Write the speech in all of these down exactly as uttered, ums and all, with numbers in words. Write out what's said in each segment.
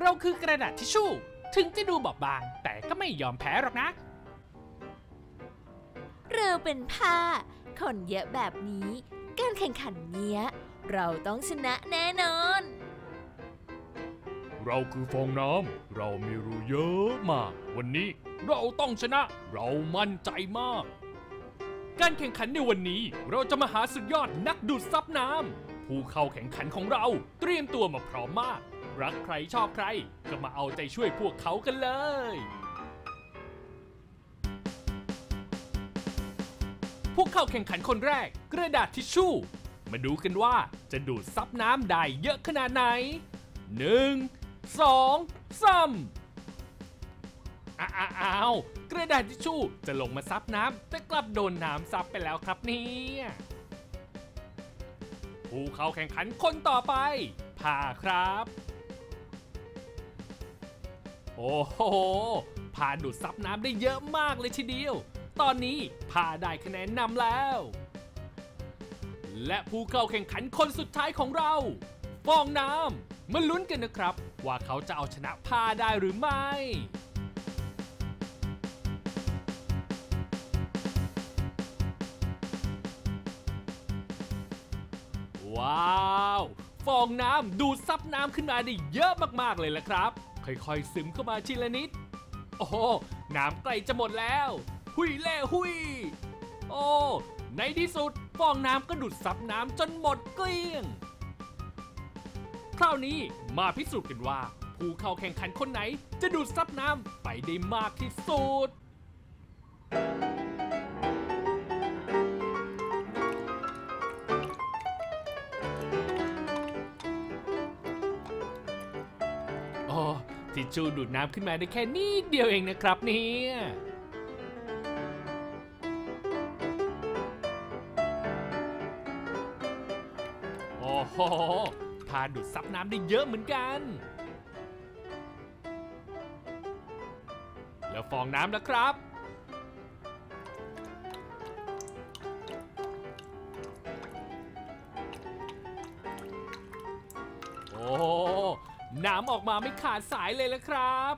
เราคือกระดาษทิชชู่ถึงจะดูบอบบางแต่ก็ไม่ยอมแพ้หรอกนะเราเป็นผ้าคนเยอะแบบนี้การแข่งขันเนี้ยเราต้องชนะแน่นอนเราคือฟองน้ำเรามีรูเยอะมากวันนี้เราต้องชนะเรามั่นใจมากการแข่งขันในวันนี้เราจะมาหาสุดยอดนักดูดซับน้ำผู้เข้าแข่งขันของเราเตรียมตัวมาพร้อมมากรักใครชอบใครก็มาเอาใจช่วยพวกเขากันเลยผู้เข้าแข่งขันคนแรกกระดาษทิชชู่มาดูกันว่าจะดูดซับน้ำได้เยอะขนาดไหนหนึ่งสองสามอ้าวกระดาษทิชชู่จะลงมาซับน้ำแต่กลับโดนน้ำซับไปแล้วครับเนี่ยผู้เข้าแข่งขันคนต่อไปผ่าครับโอ้โหผ่าดูดซับน้ำได้เยอะมากเลยทีเดียวตอนนี้ผ่าได้คะแนนนำแล้วและผู้เข้าแข่งขันคนสุดท้ายของเราฟองน้ำมาลุ้นกันนะครับว่าเขาจะเอาชนะผ่าได้หรือไม่ว้าวฟองน้ำดูดซับน้ำขึ้นมาได้เยอะมากๆเลยล่ะครับค่อยๆซึมเข้ามาทีละนิดโอ้โหน้ำใกล้จะหมดแล้วหุยเล่หุยโอ้ในที่สุดฟองน้ำก็ดูดซับน้ำจนหมดเกลี้ยงคราวนี้มาพิสูจน์กันว่าผู้เข้าแข่งขันคนไหนจะดูดซับน้ำไปได้มากที่สุดโอ้ทิชชู่ดูดน้ำขึ้นมาได้แค่นิดเดียวเองนะครับเนี่ยโอ้โหพาดูดซับน้ำได้เยอะเหมือนกันแล้วฟองน้ำนะครับโอ้น้ำออกมาไม่ขาดสายเลยละครับ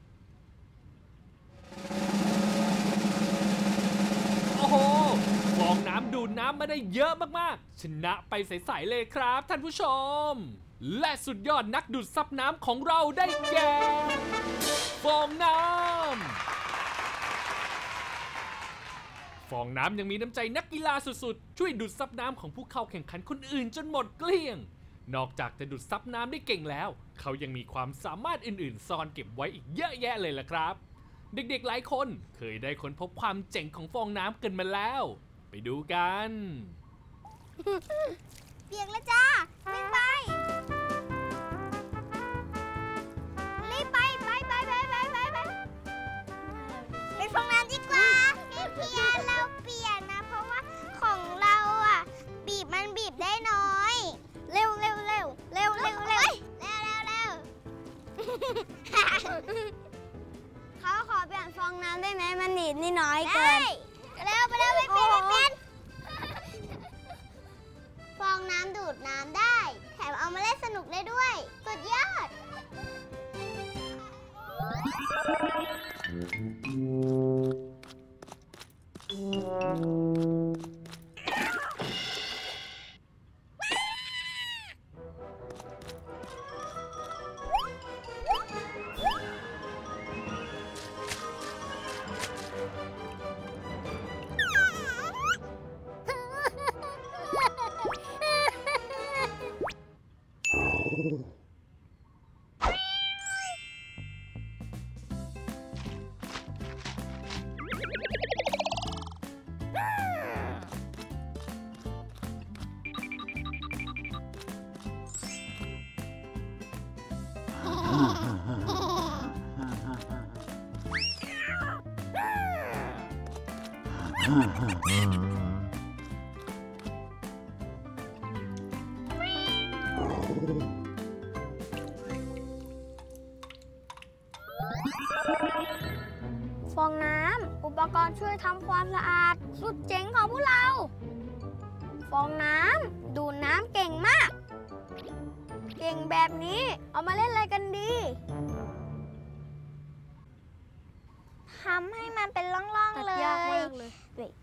โอ้โหฟองน้ำดูดน้ำมาได้เยอะมากๆชนะไปใสๆเลยครับท่านผู้ชมและสุดยอดนักดูดซับน้ำของเราได้แก่ฟองน้ำฟองน้ำยังมีน้ำใจนักกีฬาสุดๆช่วยดูดซับน้ำของผู้เข้าแข่งขันคนอื่นจนหมดเกลี้ยงนอกจากจะดูดซับน้ำได้เก่งแล้วเขายังมีความสามารถอื่นๆซ่อนเก็บไว้อีกเยอะแยะเลยล่ะครับเด็กๆหลายคนเคยได้ค้นพบความเจ๋งของฟองน้ำกันมาแล้วไปดูกันเปียกแล้วจ้าวิ่งไปรีบไปไปไปไปไปไปไปเป็นฟองน้ำดีกว่าพี่เพียรเราเปลี่ยนนะเพราะว่าของเราอ่ะบีบมันบีบได้น้อยเร็วเร็วเร็วเร็วเร็วเร็วเร็วเร็วเร็วเขาขอเปลี่ยนฟองน้ำได้ไหมมันหนีบนี่น้อยเกินเร็วไปเร็วไปเปลี่ยนไปเปลี่ยนฟองน้ำดูดน้ำได้แถมเอามาเล่นสนุกได้ด้วยสุดยอดฟองน้ำอุปกรณ์ช่วยทำความสะอาดสุดเจ๋งของพวกเราฟองน้ำดูดน้ำเก่งมากเก่งแบบนี้เอามาเล่นอะไรกันดีมันเป็นร่องๆเลยยากมากเลย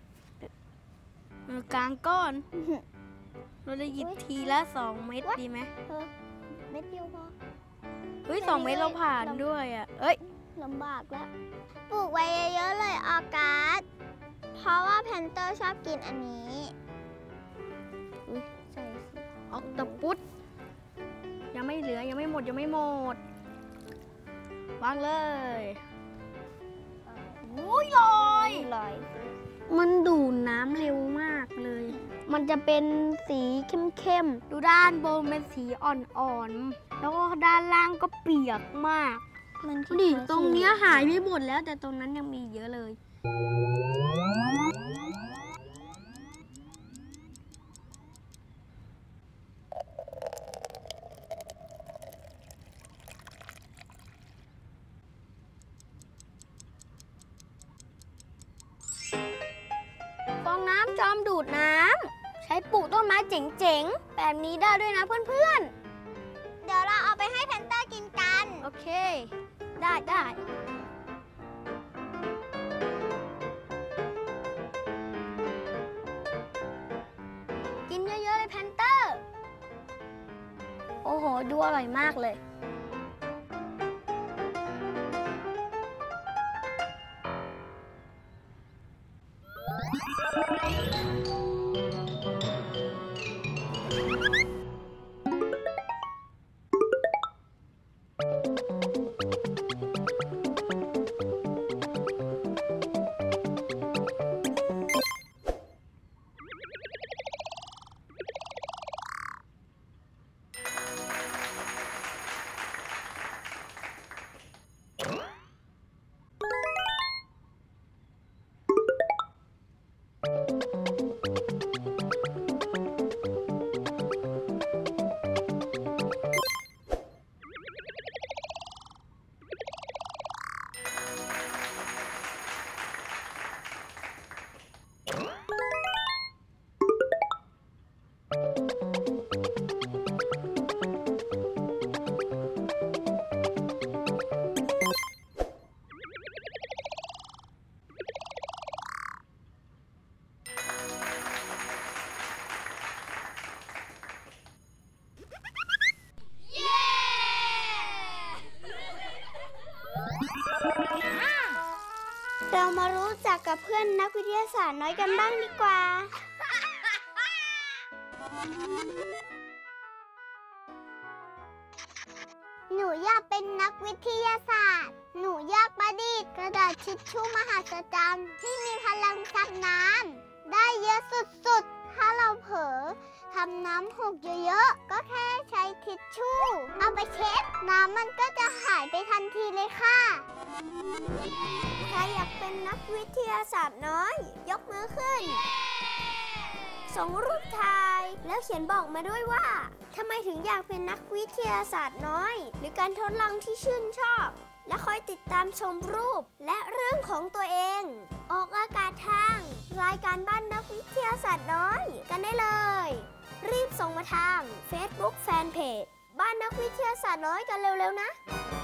กลางก้อน เราจะหยิบทีละสองเม็ดดีไหมเออเม็ดเดียวพอเฮ้ยสองเม็ดเราผ่านด้วยอ่ะเอ้ยลำบากแล้วปลูกไว้เยอะๆเลยออกัสเพราะว่าแพนเตอร์ชอบกินอันนี้อุ้ยใส่สิออกตะปุดยังไม่เหลือยังไม่หมดยังไม่หมดวางเลยโอ้ยลอยลอยมันดูดน้ำเร็วมากเลย มันจะเป็นสีเข้มๆดูด้านบนเป็นสีอ่อนๆแล้วก็ด้านล่างก็เปียกมากมันดิตรงเนี้ยหายไปหมดแล้วแต่ตรงนั้นยังมีเยอะเลยฟองน้ำจอมดูดน้ำใช้ปลูกต้นไม้เจ๋งๆแบบนี้ได้ด้วยนะเพื่อนๆเดี๋ยวเราเอาไปให้แพนเตอร์กินกันโอเค ได้ได้กินเยอะๆเลยแพนเตอร์ โอ้โห ดูอร่อยมากเลยเรามารู้จักกับเพื่อนนักวิทยาศาสตร์น้อยกันบ้างดีกว่า หนูอยากเป็นนักวิทยาศาสตร์ หนูอยากประดิษฐ์กระดาษทิชชู่มหัศจรรย์ที่มีพลังซับน้ำได้เยอะสุดๆ ถ้าเราเผลอทำน้ำหกเยอะๆ ก็แค่ใช้ทิชชู่เอาไปเช็ดน้ำมันก็จะหายไปทันทีเลยค่ะใครอยากเป็นนักวิทยาศาสตร์น้อยยกมือขึ้นส่งรูปถ่ายแล้วเขียนบอกมาด้วยว่าทำไมถึงอยากเป็นนักวิทยาศาสตร์น้อยหรือการทดลองที่ชื่นชอบและคอยติดตามชมรูปและเรื่องของตัวเองออกอากาศทางรายการบ้านนักวิทยาศาสตร์น้อยกันได้เลยรีบส่งมาทาง Facebook Fanpage บ้านนักวิทยาศาสตร์น้อยกันเร็วๆนะ